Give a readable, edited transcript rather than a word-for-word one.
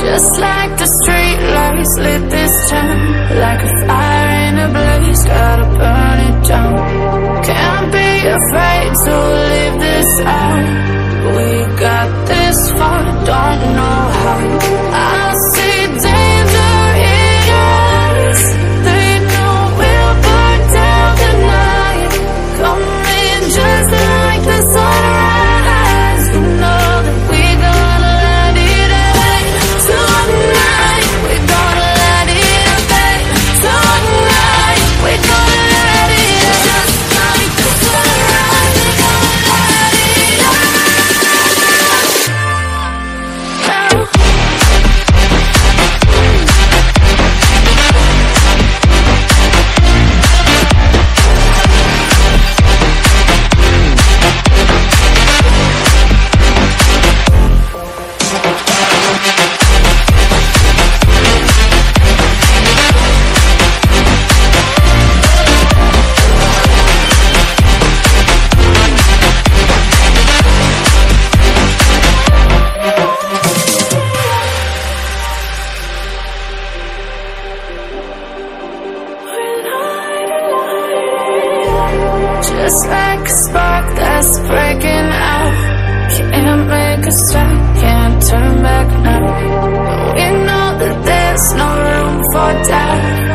Just like the street lights lit this town, like a fire in a blaze, gotta burn it down. Can't be afraid to leave this out. We got this far, don't know how. I see danger in us. They know we'll burn down the night. Coming just like the sunrise. You know that we gonna let it away. Tonight, we gonna let it away. Tonight, we gonna let it away. Just like the sunrise, we gonna let it away. Just like a spark that's breaking out. Can't make a stop, can't turn back now. We know that there's no room for doubt.